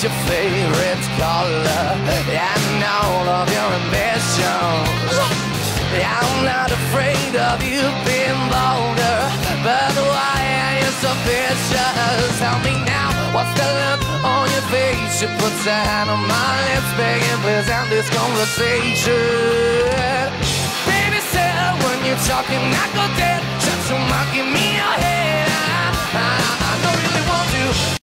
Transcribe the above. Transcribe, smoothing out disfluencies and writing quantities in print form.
your favorite color and all of your ambitions. I'm not afraid of you being vulgar, but why are you so vicious? Tell me now, what's the look on your face? You put your hand on my lips, begging please end this conversation. Baby said when you're talking I go dead. Shut your mouth, give me your head. I don't really want to